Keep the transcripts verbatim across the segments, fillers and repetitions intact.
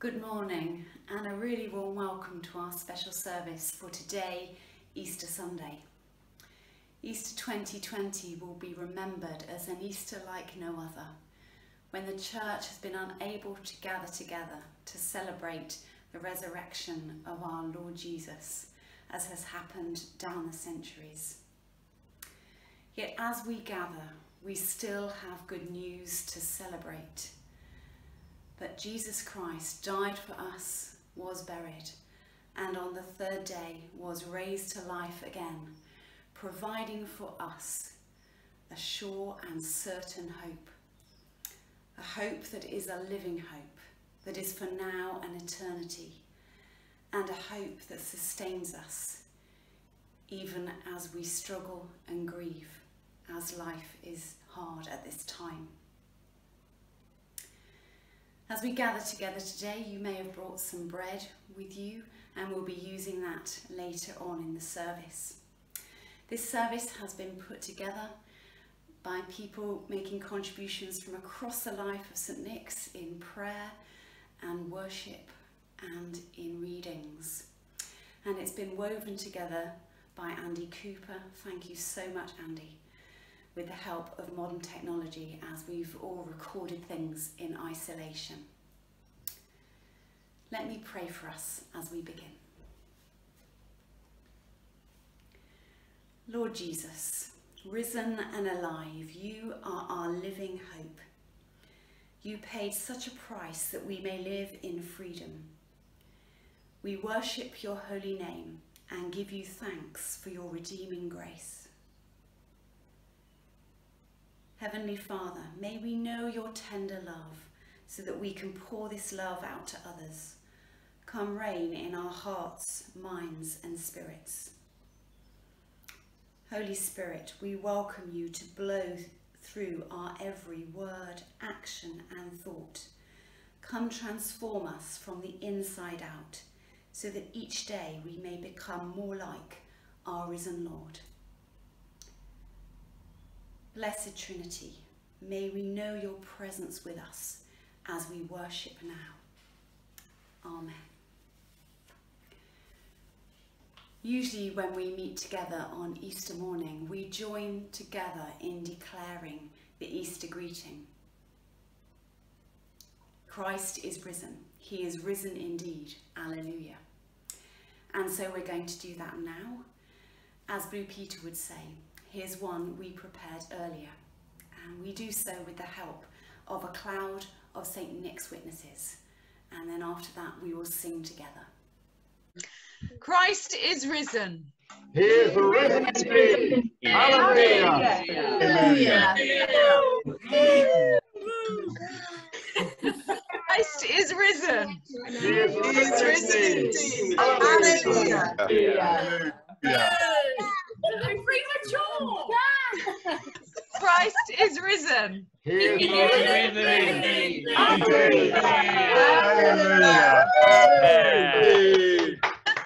Good morning and a really warm welcome to our special service for today, Easter Sunday. Easter twenty twenty will be remembered as an Easter like no other, when the Church has been unable to gather together to celebrate the resurrection of our Lord Jesus, as has happened down the centuries. Yet as we gather, we still have good news to celebrate. That Jesus Christ died for us, was buried, and on the third day was raised to life again, providing for us a sure and certain hope. A hope that is a living hope, that is for now and eternity, and a hope that sustains us, even as we struggle and grieve, as life is hard at this time. As we gather together today, you may have brought some bread with you, and we'll be using that later on in the service. This service has been put together by people making contributions from across the life of Saint Nick's in prayer and worship and in readings. And it's been woven together by Andy Cooper. Thank you so much, Andy, with the help of modern technology, as we've all recorded things in isolation. Let me pray for us as we begin. Lord Jesus, risen and alive, you are our living hope. You paid such a price that we may live in freedom. We worship your holy name and give you thanks for your redeeming grace. Heavenly Father, may we know your tender love so that we can pour this love out to others. Come reign in our hearts, minds and spirits. Holy Spirit, we welcome you to blow through our every word, action and thought. Come transform us from the inside out so that each day we may become more like our risen Lord. Blessed Trinity, may we know your presence with us as we worship now. Amen. Usually when we meet together on Easter morning, we join together in declaring the Easter greeting. Christ is risen. He is risen indeed. Alleluia. And so we're going to do that now. As Blue Peter would say, here's one we prepared earlier, and we do so with the help of a cloud of Saint Nick's witnesses, and then after that we will sing together. Christ is risen. He is risen indeed. Hallelujah. Hallelujah. Christ is risen. He is risen indeed. Hallelujah. Hallelujah. Christ is risen. He is risen indeed. Hallelujah. Hallelujah.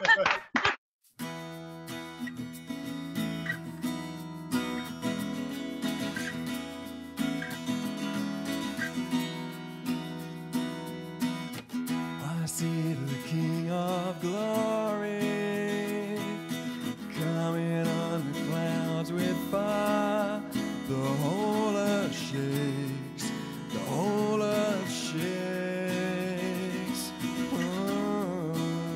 I see the King of Glory coming on the clouds with fire. The whole earth shakes, the whole earth shakes. Oh.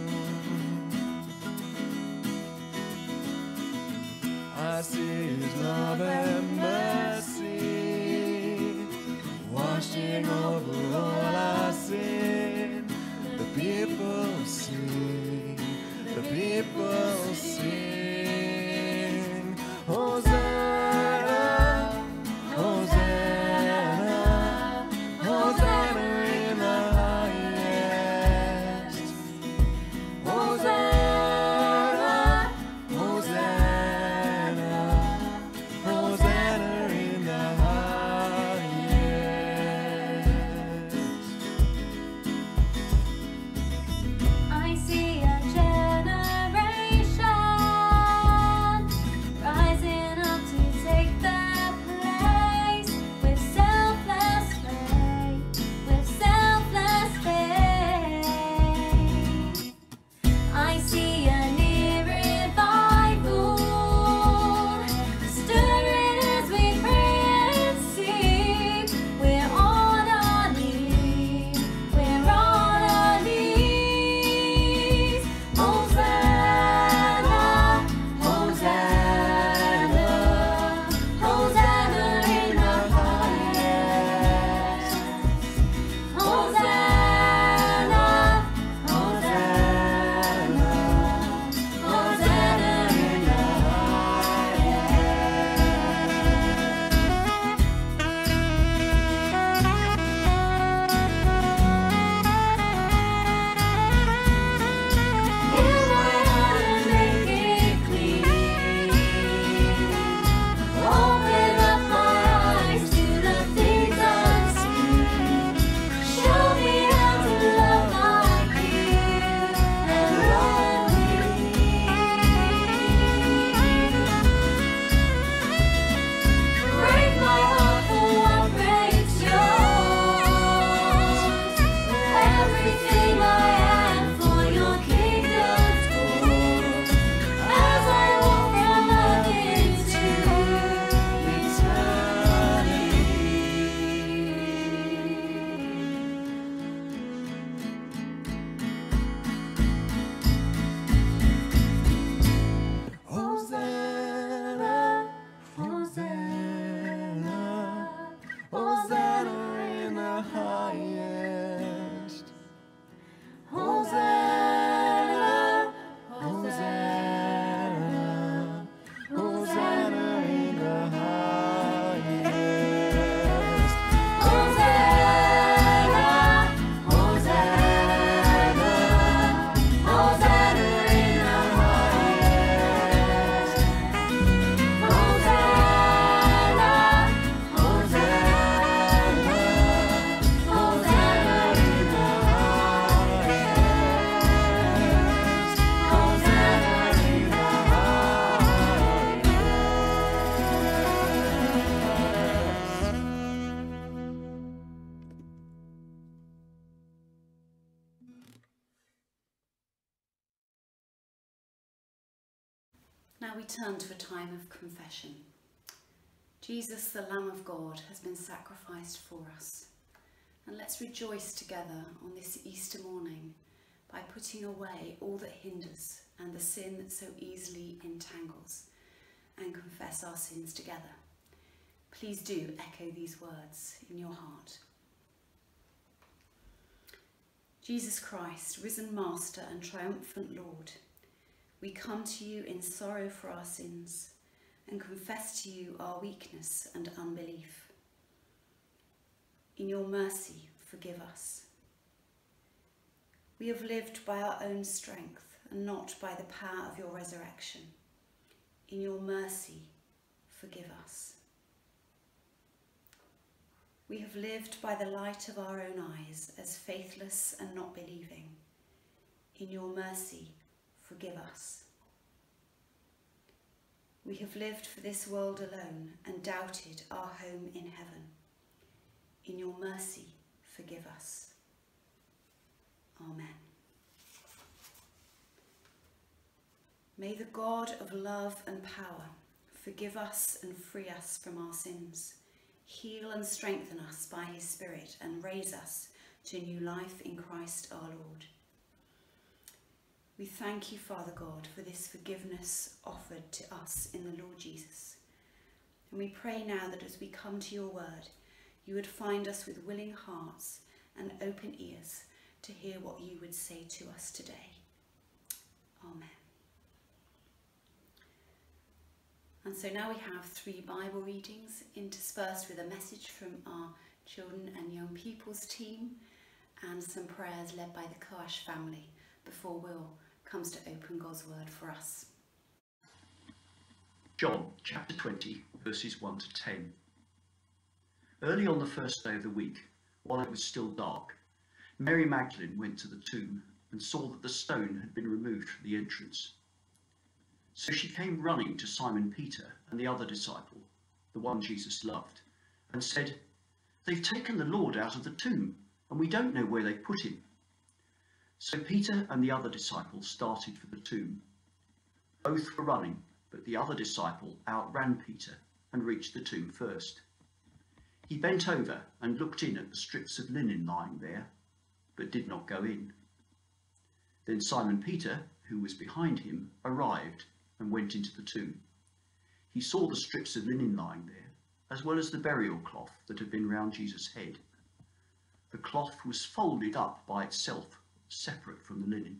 I see his love and mercy washing over all our sin. The people sing, the people sing. Hosanna, Hosanna, Hosanna in the highest. Hosanna, Hosanna, Hosanna in the highest. Now we turn to a time of confession. Jesus, the Lamb of God, has been sacrificed for us. And let's rejoice together on this Easter morning by putting away all that hinders and the sin that so easily entangles, and confess our sins together. Please do echo these words in your heart. Jesus Christ, risen Master and triumphant Lord, we come to you in sorrow for our sins and confess to you our weakness and unbelief. In your mercy, forgive us. We have lived by our own strength and not by the power of your resurrection. In your mercy, forgive us. We have lived by the light of our own eyes as faithless and not believing. In your mercy, forgive us. We have lived for this world alone and doubted our home in heaven. In your mercy, forgive us. Amen. May the God of love and power forgive us and free us from our sins, heal and strengthen us by his Spirit, and raise us to new life in Christ our Lord. We thank you, Father God, for this forgiveness offered to us in the Lord Jesus. And we pray now that as we come to your word, you would find us with willing hearts and open ears to hear what you would say to us today. Amen. And so now we have three Bible readings interspersed with a message from our children and young people's team and some prayers led by the Koash family before Will comes to open God's word for us. John chapter twenty, verses one to ten. Early on the first day of the week, while it was still dark, Mary Magdalene went to the tomb and saw that the stone had been removed from the entrance. So she came running to Simon Peter and the other disciple, the one Jesus loved, and said, "They've taken the Lord out of the tomb, and we don't know where they put him." So Peter and the other disciple started for the tomb. Both were running, but the other disciple outran Peter and reached the tomb first. He bent over and looked in at the strips of linen lying there, but did not go in. Then Simon Peter, who was behind him, arrived and went into the tomb. He saw the strips of linen lying there, as well as the burial cloth that had been round Jesus' head. The cloth was folded up by itself, separate from the linen.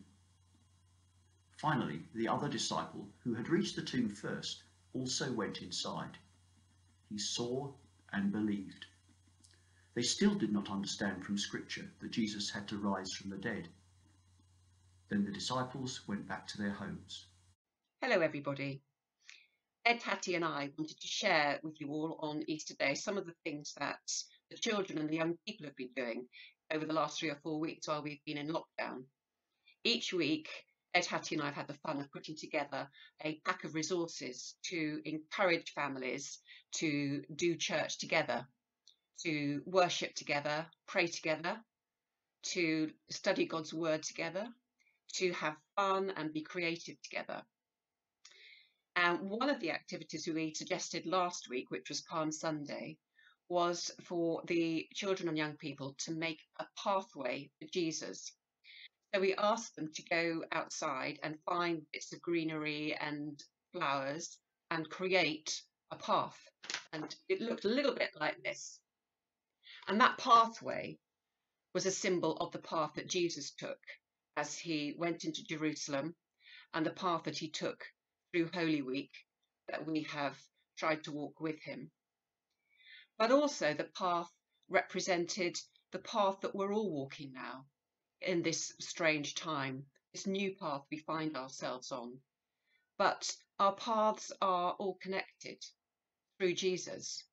Finally, the other disciple, who had reached the tomb first, also went inside. He saw and believed. They still did not understand from Scripture that Jesus had to rise from the dead. Then the disciples went back to their homes. Hello everybody. Ed, Hattie and I wanted to share with you all on Easter Day some of the things that the children and the young people have been doing over the last three or four weeks while we've been in lockdown. Each week, Ed, Hattie and I have had the fun of putting together a pack of resources to encourage families to do church together, to worship together, pray together, to study God's word together, to have fun and be creative together. And one of the activities we suggested last week, which was Palm Sunday, was for the children and young people to make a pathway for Jesus. So we asked them to go outside and find bits of greenery and flowers and create a path. And it looked a little bit like this. And that pathway was a symbol of the path that Jesus took as he went into Jerusalem, and the path that he took through Holy Week that we have tried to walk with him. But also the path represented the path that we're all walking now in this strange time, this new path we find ourselves on. But our paths are all connected through Jesus.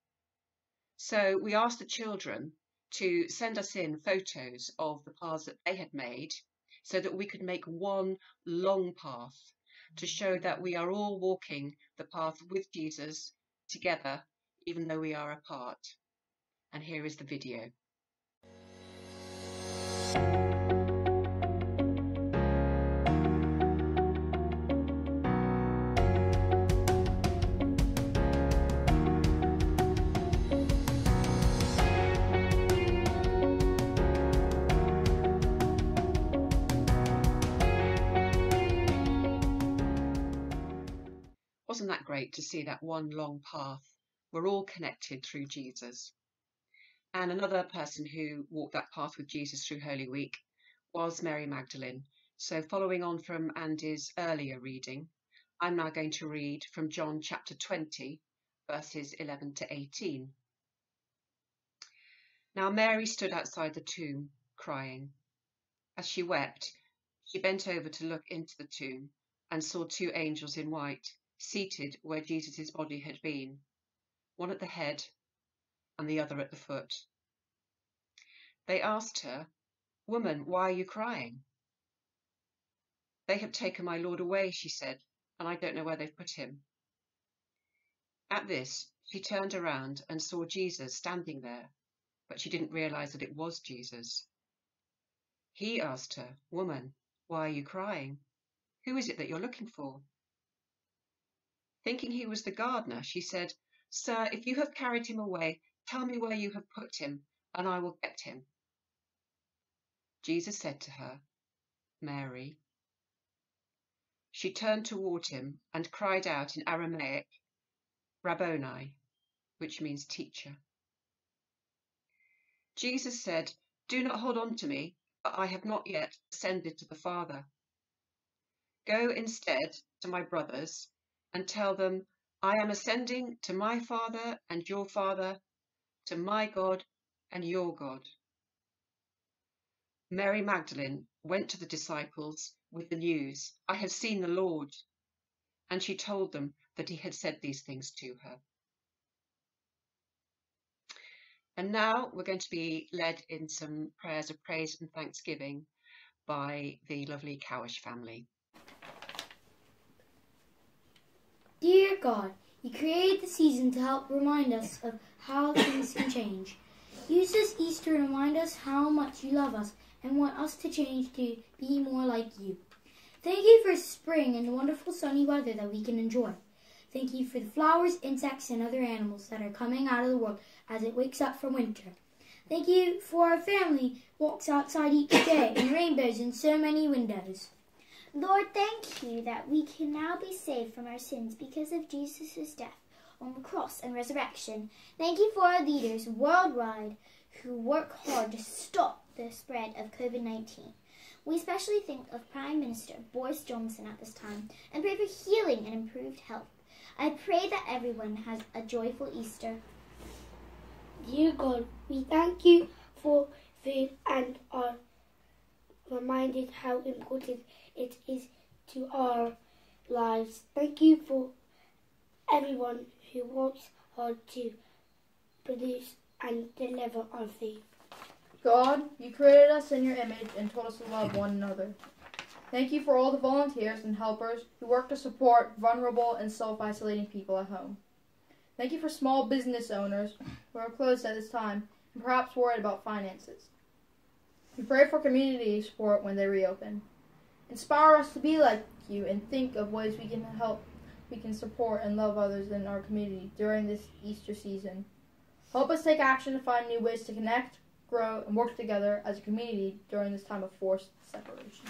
So we asked the children to send us in photos of the paths that they had made so that we could make one long path to show that we are all walking the path with Jesus together, even though we are apart. And here is the video. Wasn't that great to see that one long path? We're all connected through Jesus. And another person who walked that path with Jesus through Holy Week was Mary Magdalene. So following on from Andy's earlier reading, I'm now going to read from John chapter twenty, verses eleven to eighteen. Now Mary stood outside the tomb, crying. As she wept, she bent over to look into the tomb and saw two angels in white, seated where Jesus' body had been, one at the head and the other at the foot. They asked her, "Woman, why are you crying?" "They have taken my Lord away," she said, "and I don't know where they've put him." At this, she turned around and saw Jesus standing there, but she didn't realize that it was Jesus. He asked her, "Woman, why are you crying? Who is it that you're looking for?" Thinking he was the gardener, she said, "Sir, if you have carried him away, tell me where you have put him, and I will get him." Jesus said to her, "Mary." She turned toward him and cried out in Aramaic, "Rabboni," which means teacher. Jesus said, "Do not hold on to me, for I have not yet ascended to the Father. Go instead to my brothers and tell them, I am ascending to my Father and your Father, to my God and your God." Mary Magdalene went to the disciples with the news, "I have seen the Lord," and she told them that he had said these things to her. And now we're going to be led in some prayers of praise and thanksgiving by the lovely Cowish family. Dear God, you created the season to help remind us of how things can change. Use this Easter to remind us how much you love us and want us to change to be more like you. Thank you for spring and the wonderful sunny weather that we can enjoy. Thank you for the flowers, insects, and other animals that are coming out of the world as it wakes up from winter. Thank you for our family walks outside each day and rainbows in so many windows. Lord, thank you that we can now be saved from our sins because of Jesus' death on the cross and resurrection. Thank you for our leaders worldwide who work hard to stop the spread of COVID nineteen. We especially think of Prime Minister Boris Johnson at this time and pray for healing and improved health. I pray that everyone has a joyful Easter. Dear God, we thank you for food and are reminded how important it is to our lives. Thank you for everyone who works hard to produce and deliver our food. God, you created us in your image and told us to love one another. Thank you for all the volunteers and helpers who work to support vulnerable and self-isolating people at home. Thank you for small business owners who are closed at this time and perhaps worried about finances. We pray for community support when they reopen. Inspire us to be like you and think of ways we can help, we can support and love others in our community during this Easter season. Help us take action to find new ways to connect, grow, and work together as a community during this time of forced separation.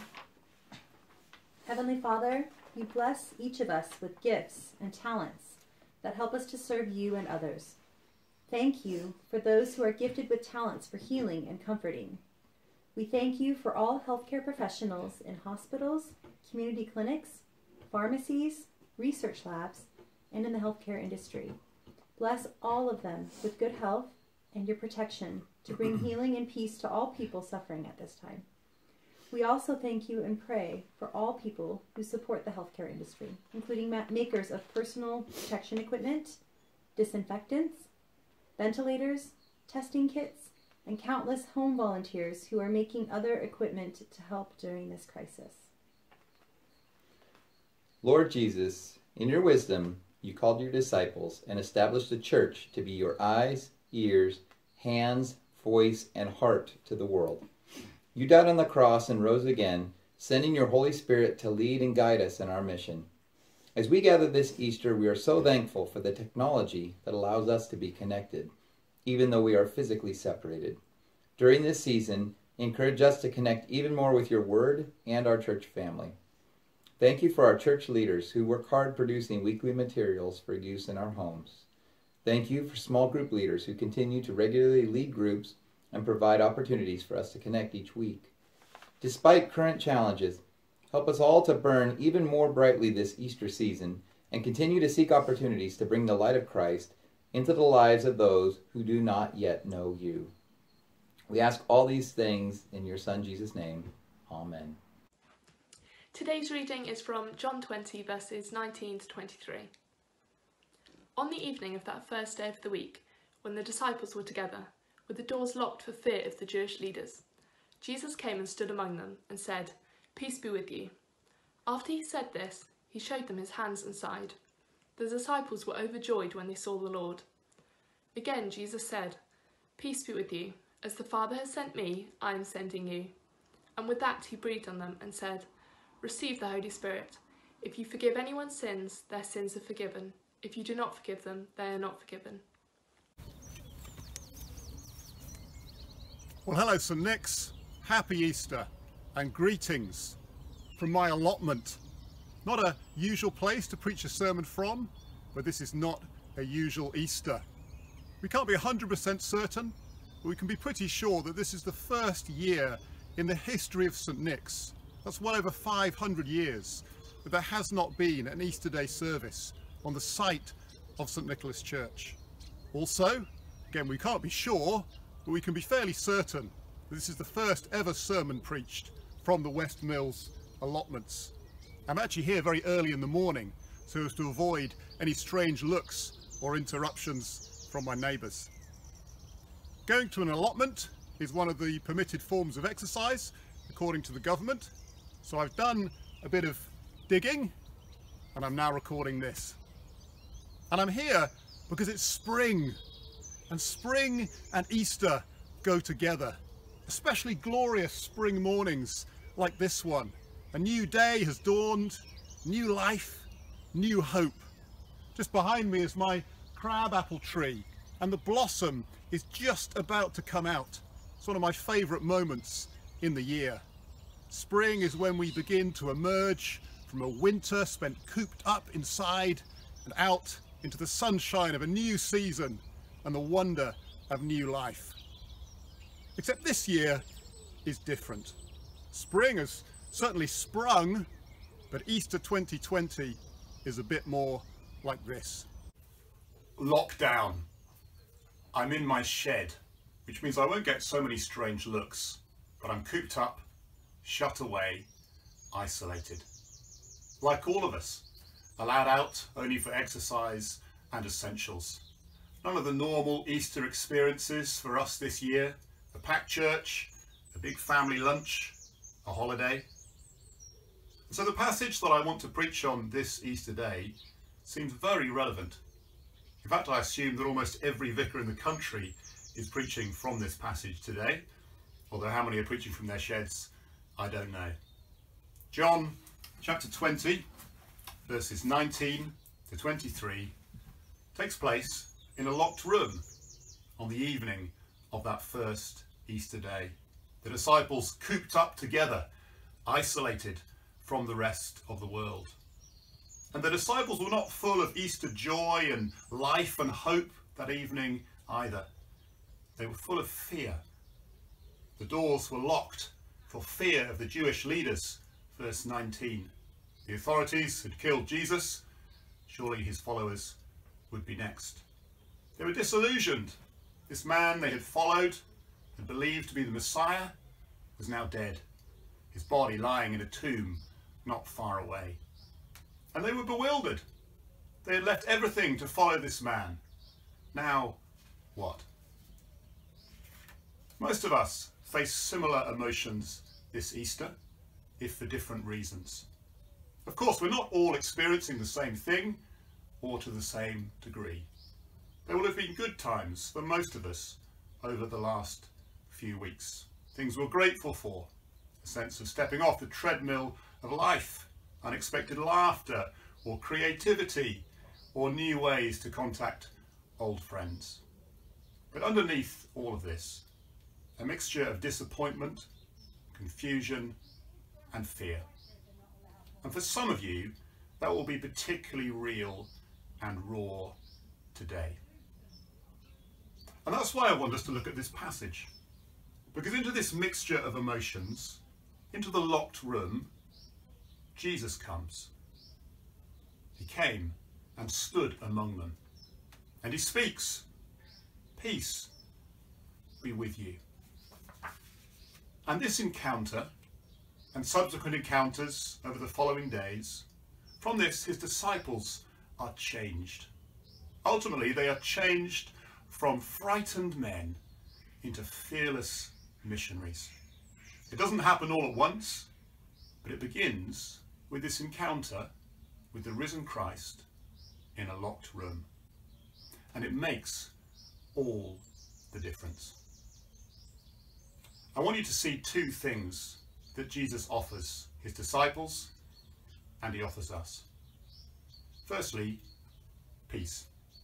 Heavenly Father, you bless each of us with gifts and talents that help us to serve you and others. Thank you for those who are gifted with talents for healing and comforting. We thank you for all healthcare professionals in hospitals, community clinics, pharmacies, research labs, and in the healthcare industry. Bless all of them with good health and your protection to bring healing and peace to all people suffering at this time. We also thank you and pray for all people who support the healthcare industry, including makers of personal protection equipment, disinfectants, ventilators, testing kits, and countless home volunteers who are making other equipment to help during this crisis. Lord Jesus, in your wisdom, you called your disciples and established the church to be your eyes, ears, hands, voice, and heart to the world. You died on the cross and rose again, sending your Holy Spirit to lead and guide us in our mission. As we gather this Easter, we are so thankful for the technology that allows us to be connected, even though we are physically separated. During this season, encourage us to connect even more with your word and our church family. Thank you for our church leaders who work hard producing weekly materials for use in our homes. Thank you for small group leaders who continue to regularly lead groups and provide opportunities for us to connect each week. Despite current challenges, help us all to burn even more brightly this Easter season and continue to seek opportunities to bring the light of Christ into the lives of those who do not yet know you. We ask all these things in your Son Jesus' name. Amen. Today's reading is from John twenty, verses nineteen to twenty-three. On the evening of that first day of the week, when the disciples were together, with the doors locked for fear of the Jewish leaders, Jesus came and stood among them and said, "Peace be with you." After he said this, he showed them his hands and side. The disciples were overjoyed when they saw the Lord. Again Jesus said, "Peace be with you. As the Father has sent me, I am sending you." And with that he breathed on them and said, "Receive the Holy Spirit. If you forgive anyone's sins, their sins are forgiven. If you do not forgive them, they are not forgiven." Well, hello, Saint Nick's. Happy Easter and greetings from my allotment. Not a usual place to preach a sermon from, but this is not a usual Easter. We can't be one hundred percent certain, but we can be pretty sure that this is the first year in the history of Saint Nick's, that's well over five hundred years, that there has not been an Easter Day service on the site of Saint Nicholas Church. Also, again, we can't be sure, but we can be fairly certain that this is the first ever sermon preached from the West Mills allotments. I'm actually here very early in the morning so as to avoid any strange looks or interruptions from my neighbours. Going to an allotment is one of the permitted forms of exercise according to the government, so I've done a bit of digging and I'm now recording this. And I'm here because it's spring, and spring and Easter go together, especially glorious spring mornings like this one. A new day has dawned, new life, new hope. Just behind me is my crabapple tree, and the blossom is just about to come out. It's one of my favourite moments in the year. Spring is when we begin to emerge from a winter spent cooped up inside and out into the sunshine of a new season and the wonder of new life. Except this year is different. Spring has certainly sprung, but Easter twenty twenty is a bit more like this. Lockdown. I'm in my shed, which means I won't get so many strange looks, but I'm cooped up, shut away, isolated. Like all of us, allowed out only for exercise and essentials. None of the normal Easter experiences for us this year, a packed church, a big family lunch, a holiday. And so the passage that I want to preach on this Easter day seems very relevant. In fact, I assume that almost every vicar in the country is preaching from this passage today, although how many are preaching from their sheds, I don't know. John chapter twenty, verses nineteen to twenty-three, takes place in a locked room on the evening of that first Easter day. The disciples cooped up together, isolated from the rest of the world. And the disciples were not full of Easter joy and life and hope that evening either. They were full of fear. The doors were locked for fear of the Jewish leaders, verse nineteen. The authorities had killed Jesus, surely his followers would be next. They were disillusioned. This man they had followed and believed to be the Messiah was now dead, his body lying in a tomb not far away. And they were bewildered. They had left everything to follow this man. Now, what? Most of us face similar emotions this Easter, if for different reasons. Of course, we're not all experiencing the same thing or to the same degree. There will have been good times for most of us over the last few weeks. Things we're grateful for, a sense of stepping off the treadmill of life, unexpected laughter or creativity or new ways to contact old friends. But underneath all of this, a mixture of disappointment, confusion and fear. And for some of you, that will be particularly real and raw today. And that's why I want us to look at this passage. Because into this mixture of emotions, into the locked room, Jesus comes. He came and stood among them. And he speaks, "Peace be with you." And this encounter, and subsequent encounters over the following days, from this his disciples are changed. Ultimately, they are changed from frightened men into fearless missionaries. It doesn't happen all at once, but it begins with this encounter with the risen Christ in a locked room. And it makes all the difference. I want you to see two things that Jesus offers his disciples and he offers us. Firstly, peace.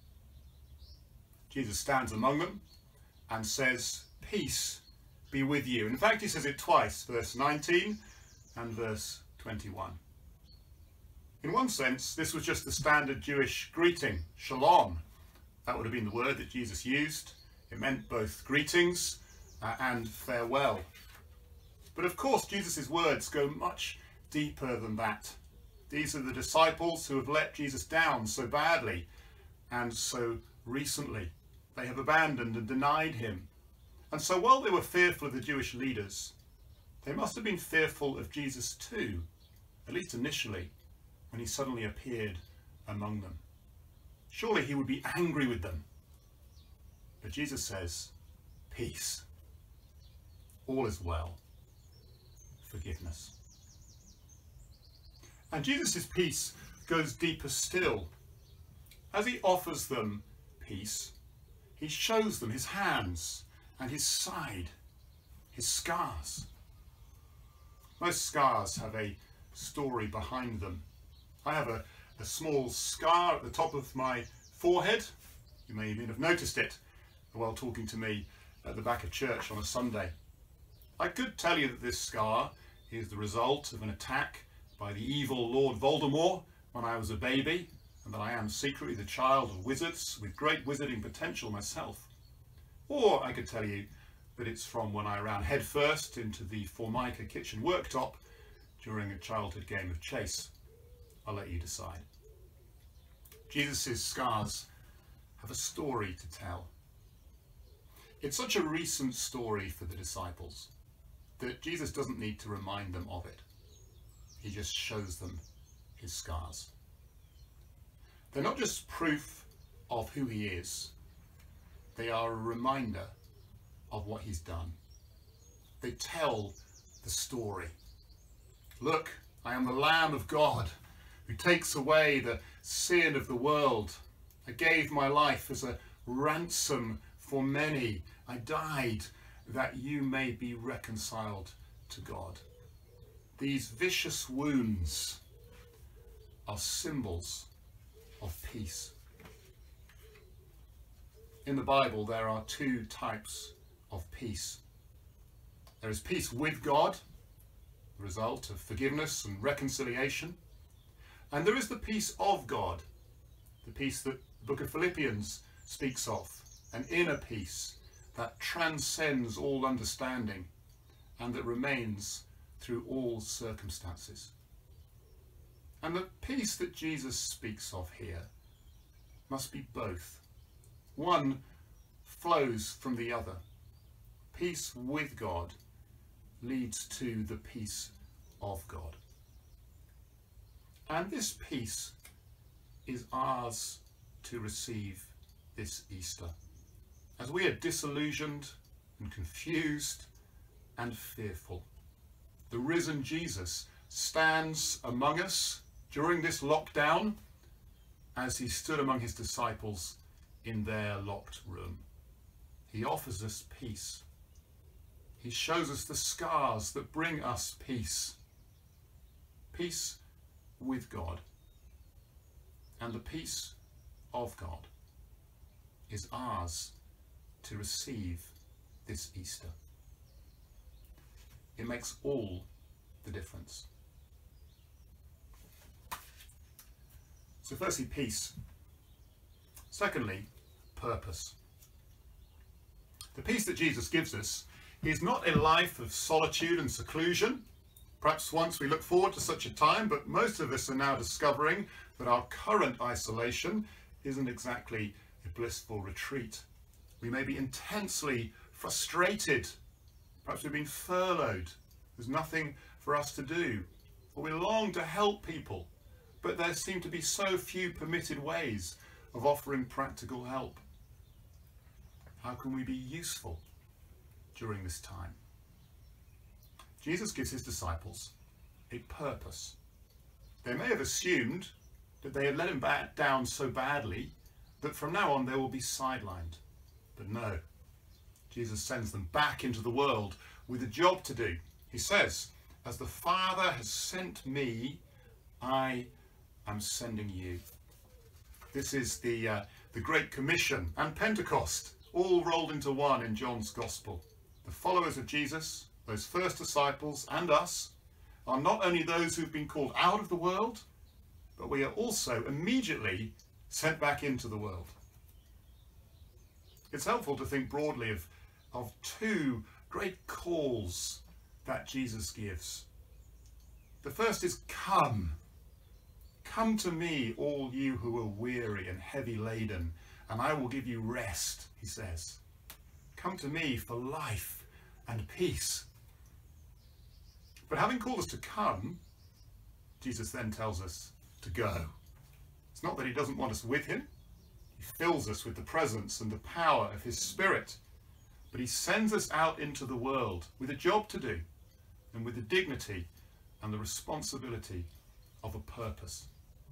Jesus stands among them and says, "Peace be with you." In fact, he says it twice, verse nineteen and verse twenty-one. In one sense, this was just the standard Jewish greeting, shalom. That would have been the word that Jesus used. It meant both greetings uh, and farewell. But of course, Jesus' words go much deeper than that. These are the disciples who have let Jesus down so badly and so recently. They have abandoned and denied him. And so while they were fearful of the Jewish leaders, they must have been fearful of Jesus too, at least initially, when he suddenly appeared among them. Surely he would be angry with them. But Jesus says, "Peace. All is well." Forgiveness. And Jesus' peace goes deeper still. As he offers them peace, he shows them his hands and his side, his scars. Most scars have a story behind them. I have a, a small scar at the top of my forehead. You may even have noticed it while talking to me at the back of church on a Sunday. I could tell you that this scar is the result of an attack by the evil Lord Voldemort when I was a baby, and that I am secretly the child of wizards with great wizarding potential myself. Or I could tell you that it's from when I ran headfirst into the Formica kitchen worktop during a childhood game of chase. I'll let you decide. Jesus' scars have a story to tell. It's such a recent story for the disciples that Jesus doesn't need to remind them of it. He just shows them his scars. They're not just proof of who he is. They are a reminder of what he's done. They tell the story. Look, I am the Lamb of God who takes away the sin of the world. I gave my life as a ransom for many. I died that you may be reconciled to God. These vicious wounds are symbols of peace. In the Bible, there are two types of peace. There is peace with God, the result of forgiveness and reconciliation. And there is the peace of God, the peace that the book of Philippians speaks of, an inner peace that transcends all understanding and that remains through all circumstances. And the peace that Jesus speaks of here must be both. One flows from the other. Peace with God leads to the peace of God. And this peace is ours to receive this Easter, as we are disillusioned and confused and fearful. The risen Jesus stands among us during this lockdown as he stood among his disciples in their locked room. He offers us peace. He shows us the scars that bring us peace. Peace with God. And the peace of God is ours to receive this Easter. It makes all the difference. So firstly, peace. Secondly, purpose. The peace that Jesus gives us is not a life of solitude and seclusion. Perhaps once we look forward to such a time, but most of us are now discovering that our current isolation isn't exactly a blissful retreat. We may be intensely frustrated. Perhaps we've been furloughed. There's nothing for us to do. Or we long to help people, but there seem to be so few permitted ways of offering practical help. How can we be useful during this time? Jesus gives his disciples a purpose. They may have assumed that they had let him back down so badly that from now on they will be sidelined. But no, Jesus sends them back into the world with a job to do. He says, as the Father has sent me, I am sending you. This is the, uh, the Great Commission and Pentecost, all rolled into one in John's Gospel. The followers of Jesus, those first disciples, and us, are not only those who've been called out of the world, but we are also immediately sent back into the world. It's helpful to think broadly of, of two great calls that Jesus gives. The first is come. Come to me, all you who are weary and heavy laden, and I will give you rest, he says. Come to me for life and peace. But having called us to come, Jesus then tells us to go. It's not that he doesn't want us with him. He fills us with the presence and the power of his Spirit. But he sends us out into the world with a job to do and with the dignity and the responsibility of a purpose.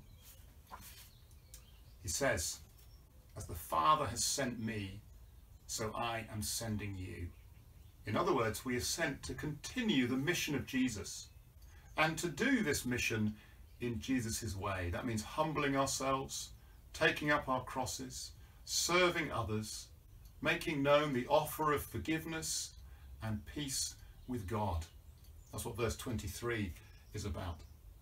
He says, as the Father has sent me, so I am sending you. In other words, we are sent to continue the mission of Jesus and to do this mission in Jesus' way. That means humbling ourselves, taking up our crosses, serving others, making known the offer of forgiveness and peace with God. That's what verse twenty-three is about.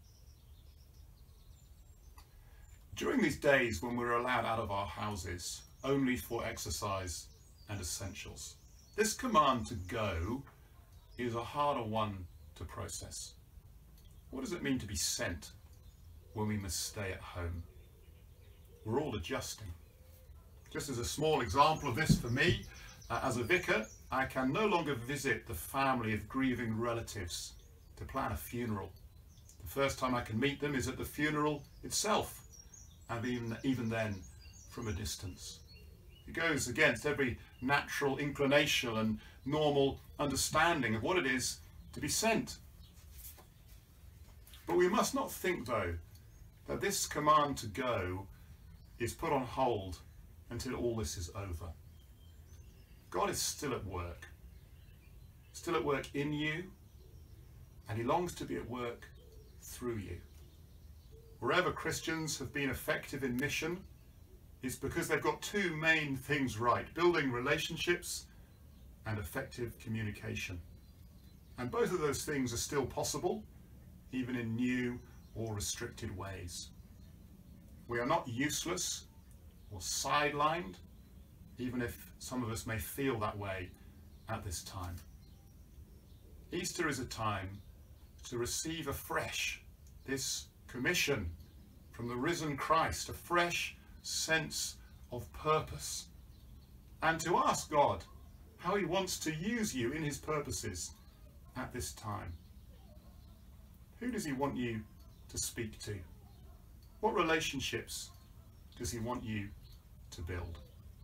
During these days when we're allowed out of our houses only for exercise and essentials, this command to go is a harder one to process. What does it mean to be sent when we must stay at home? We're all adjusting. Just as a small example of this for me, uh, as a vicar, I can no longer visit the family of grieving relatives to plan a funeral. The first time I can meet them is at the funeral itself, and even, even then from a distance. It goes against every natural inclination and normal understanding of what it is to be sent. But we must not think, though, that this command to go is put on hold until all this is over. God is still at work, still at work in you, and he longs to be at work through you. Wherever Christians have been effective in mission, it's because they've got two main things right: building relationships and effective communication. And both of those things are still possible, even in new or restricted ways. We are not useless or sidelined, even if some of us may feel that way at this time. Easter is a time to receive afresh this commission from the risen Christ, a fresh sense of purpose, and to ask God how he wants to use you in his purposes at this time. Who does he want you to speak to? What relationships does he want you to build?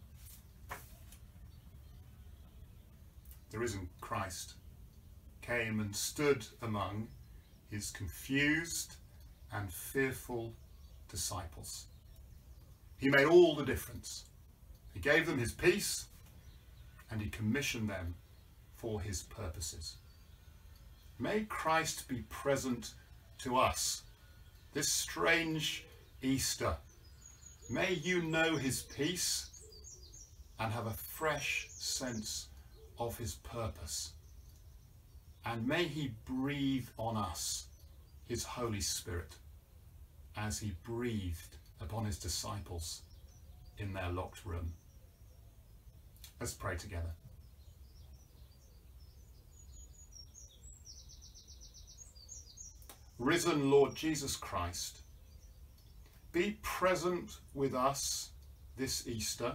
The risen Christ came and stood among his confused and fearful disciples. He made all the difference. He gave them his peace and he commissioned them for his purposes. May Christ be present to us this strange Easter. May you know his peace and have a fresh sense of his purpose. And may he breathe on us his Holy Spirit as he breathed upon his disciples in their locked room. Let's pray together. Risen Lord Jesus Christ, be present with us this Easter.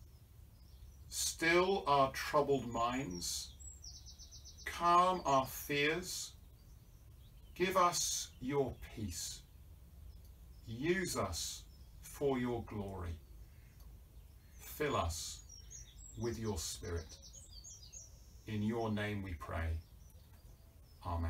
Still our troubled minds, calm our fears, give us your peace. Use us for your glory. Fill us with your Spirit. In your name we pray. Amen.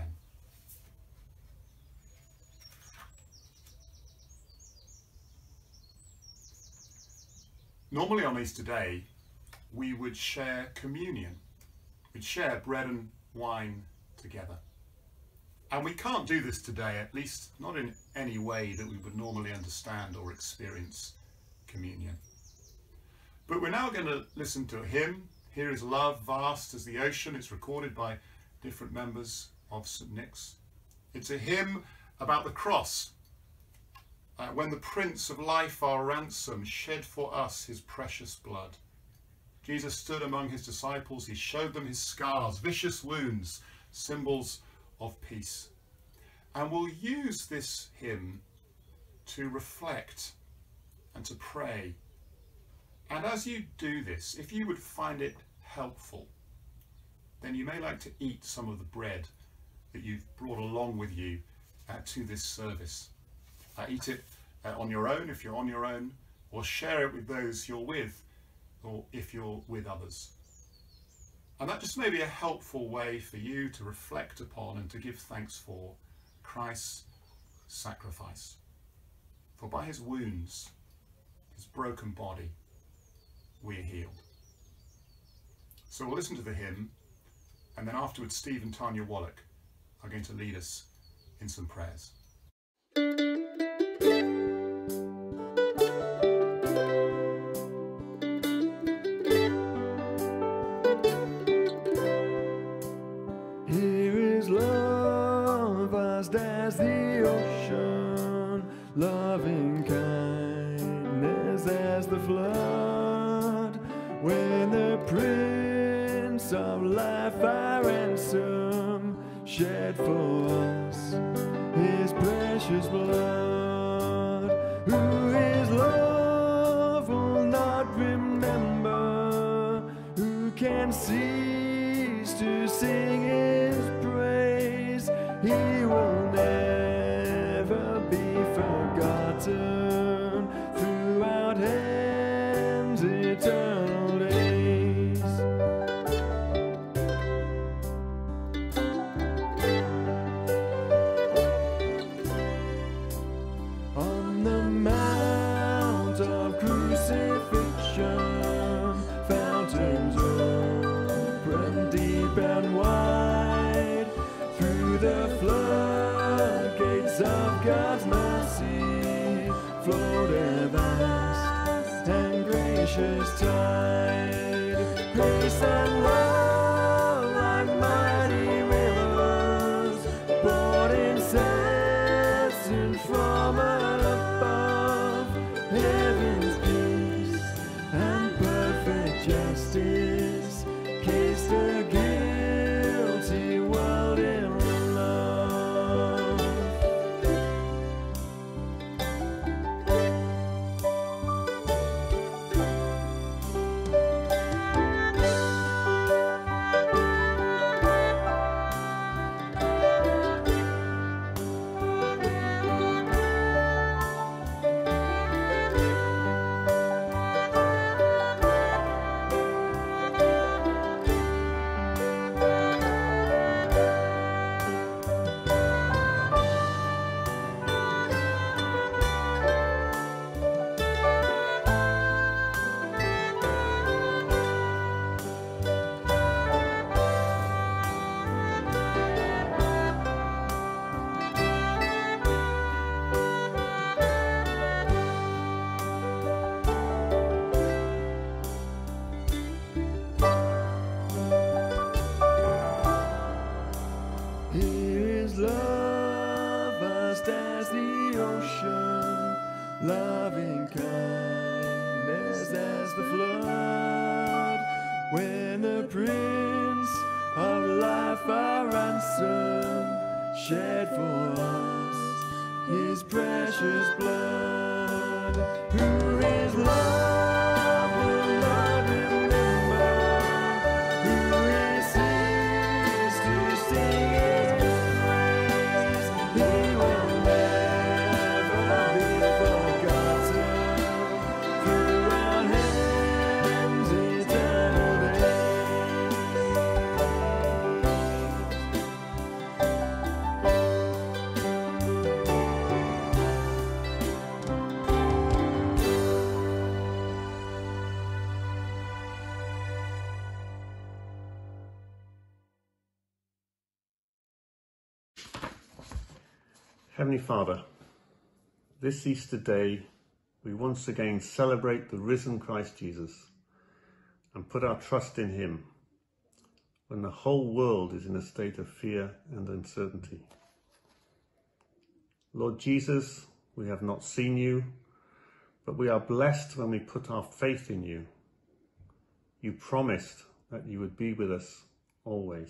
Normally on Easter Day, we would share communion. We'd share bread and wine together. And we can't do this today, at least not in any way that we would normally understand or experience communion. But we're now going to listen to a hymn. Here is Love Vast as the Ocean. It's recorded by different members of Saint Nick's. It's a hymn about the cross. Uh, when the Prince of Life, our ransom, shed for us his precious blood. Jesus stood among his disciples. He showed them his scars, vicious wounds, symbols of peace. And we'll use this hymn to reflect and to pray. And as you do this, if you would find it helpful, then you may like to eat some of the bread that you've brought along with you uh, to this service. Uh, eat it uh, on your own if you're on your own, or share it with those you're with, or if you're with others. And that just may be a helpful way for you to reflect upon and to give thanks for Christ's sacrifice. For by his wounds, his broken body, we are healed. So we'll listen to the hymn, and then afterwards Steve and Tanya Wallach are going to lead us in some prayers. As the ocean, loving kindness as the flood, when the Prince of Life, our ransom, shed for us his precious blood, who his love will not remember, who can cease to sing his praise. He will never be forgotten throughout heaven's eternal days. On the mount of crucifixion, fountains open deep and wide, through the floodgates of God's mercy flowed a vast and gracious tide. Grace and love like mighty rivers, poured incessant from above. Heaven's peace and perfect justice kissed the guilty world in love. Here is love vast as the ocean, loving kindness as the flood. When the Prince of Life, our ransom, shed for us his precious blood. Who is love will not remember, who receives to sing his praise. He will never be forgotten through our hands eternal Heavenly Father, this Easter day we once again celebrate the risen Christ Jesus and put our trust in him when the whole world is in a state of fear and uncertainty. Lord Jesus, we have not seen you, but we are blessed when we put our faith in you. You promised that you would be with us always.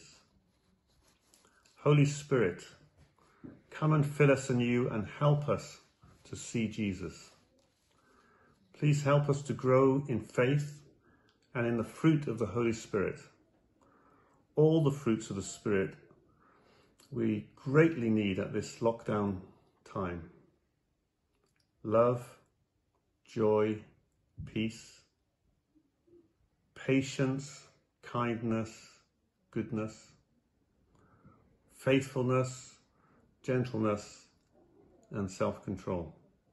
Holy Spirit, come and fill us anew and help us to see Jesus. Please help us to grow in faith and in the fruit of the Holy Spirit. All the fruits of the Spirit we greatly need at this lockdown time. Love, joy, peace, patience, kindness, goodness, faithfulness, gentleness, and self-control.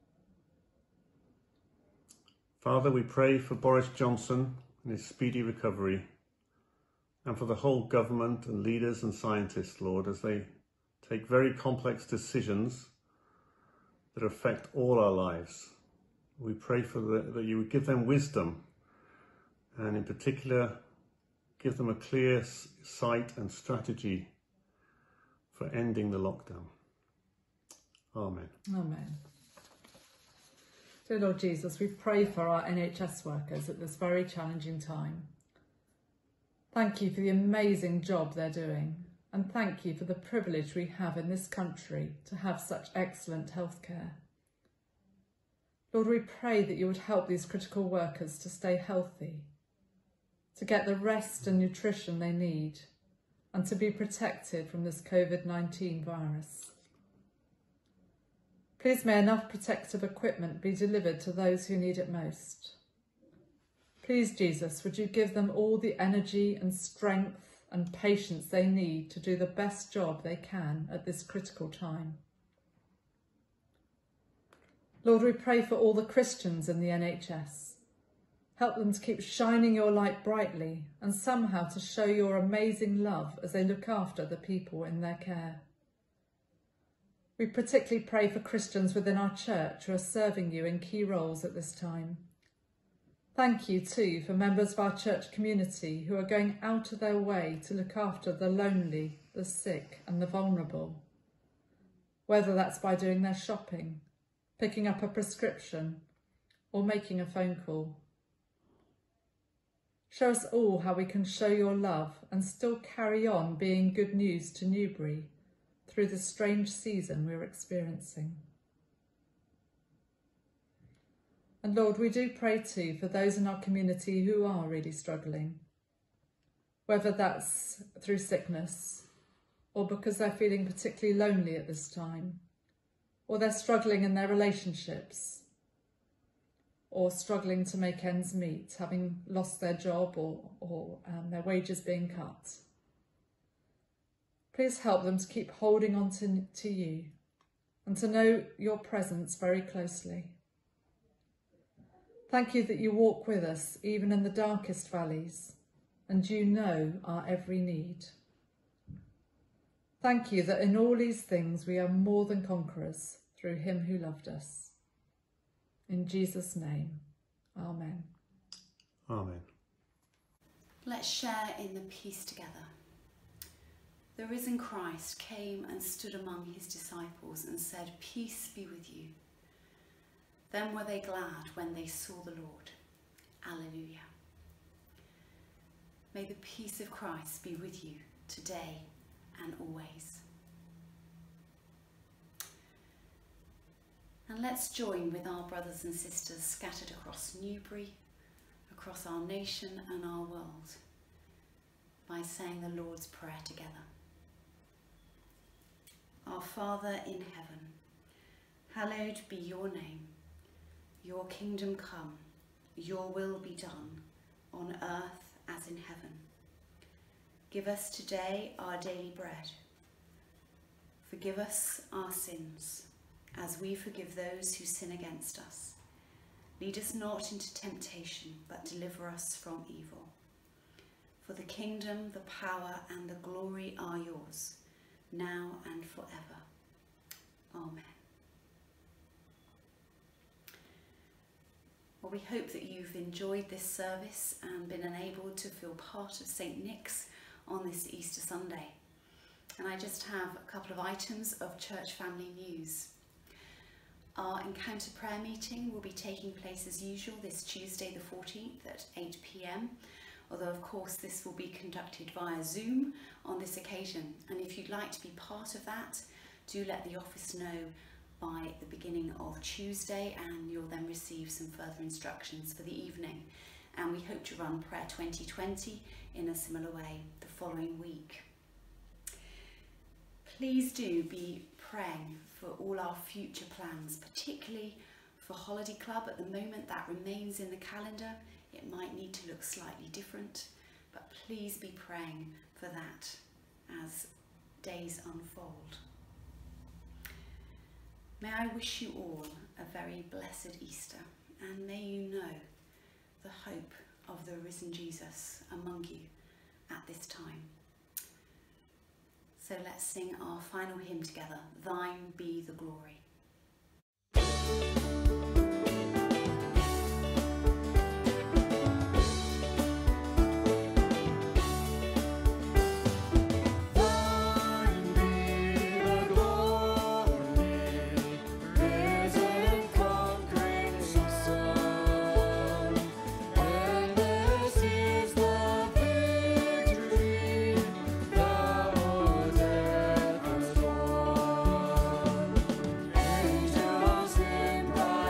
Father, we pray for Boris Johnson and his speedy recovery, and for the whole government and leaders and scientists, Lord, as they take very complex decisions that affect all our lives. We pray for the, that you would give them wisdom, and in particular, give them a clear sight and strategy for ending the lockdown. Amen. Amen. Dear Lord Jesus, we pray for our N H S workers at this very challenging time. Thank you for the amazing job they're doing, and thank you for the privilege we have in this country to have such excellent healthcare. Lord, we pray that you would help these critical workers to stay healthy, to get the rest and nutrition they need, and to be protected from this COVID nineteen virus. Please may enough protective equipment be delivered to those who need it most. Please, Jesus, would you give them all the energy and strength and patience they need to do the best job they can at this critical time. Lord, we pray for all the Christians in the N H S. Help them to keep shining your light brightly and somehow to show your amazing love as they look after the people in their care. We particularly pray for Christians within our church who are serving you in key roles at this time. Thank you too for members of our church community who are going out of their way to look after the lonely, the sick and the vulnerable, whether that's by doing their shopping, picking up a prescription or making a phone call. Show us all how we can show your love and still carry on being good news to Newbury through the strange season we're experiencing. And Lord, we do pray too for those in our community who are really struggling, whether that's through sickness or because they're feeling particularly lonely at this time, or they're struggling in their relationships, or struggling to make ends meet, having lost their job or, or um, their wages being cut. Please help them to keep holding on to, to you and to know your presence very closely. Thank you that you walk with us even in the darkest valleys, and you know our every need. Thank you that in all these things we are more than conquerors through him who loved us. In Jesus' name, amen. Amen. Let's share in the peace together. The risen Christ came and stood among his disciples and said, "Peace be with you." Then were they glad when they saw the Lord. Alleluia. May the peace of Christ be with you today and always. And let's join with our brothers and sisters scattered across Newbury, across our nation and our world, by saying the Lord's Prayer together. Our Father in heaven, hallowed be your name. Your kingdom come, your will be done, on earth as in heaven. Give us today our daily bread. Forgive us our sins, as we forgive those who sin against us. Lead us not into temptation, but deliver us from evil. For the kingdom, the power, and the glory are yours, now and forever. Amen. Well, we hope that you've enjoyed this service and been enabled to feel part of Saint Nick's on this Easter Sunday. And I just have a couple of items of church family news. Our Encounter prayer meeting will be taking place as usual this Tuesday the fourteenth at eight p m, although of course this will be conducted via Zoom on this occasion. And if you'd like to be part of that, do let the office know by the beginning of Tuesday, and you'll then receive some further instructions for the evening. And we hope to run Prayer twenty twenty in a similar way the following week. Please do be praying for all our future plans, particularly for Holiday Club. At the moment that remains in the calendar. It might need to look slightly different, but please be praying for that as days unfold. May I wish you all a very blessed Easter, and may you know the hope of the risen Jesus among you at this time. So let's sing our final hymn together, Thine Be the Glory. Angels in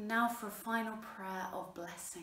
now for a final prayer of blessing.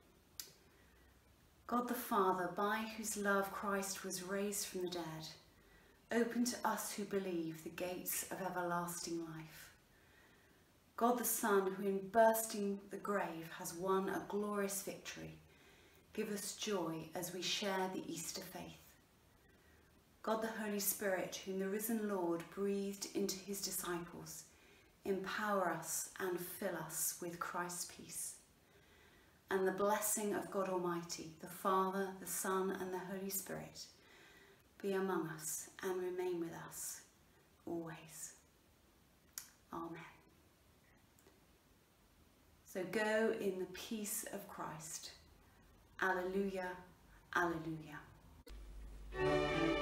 God the Father, by whose love Christ was raised from the dead, open to us who believe the gates of everlasting life. God the Son, who in bursting the grave has won a glorious victory, give us joy as we share the Easter faith. God the Holy Spirit, whom the risen Lord breathed into his disciples, empower us and fill us with Christ's peace. And the blessing of God Almighty, the Father, the Son, and the Holy Spirit, be among us and remain with us always. Amen. So go in the peace of Christ. Alleluia, alleluia.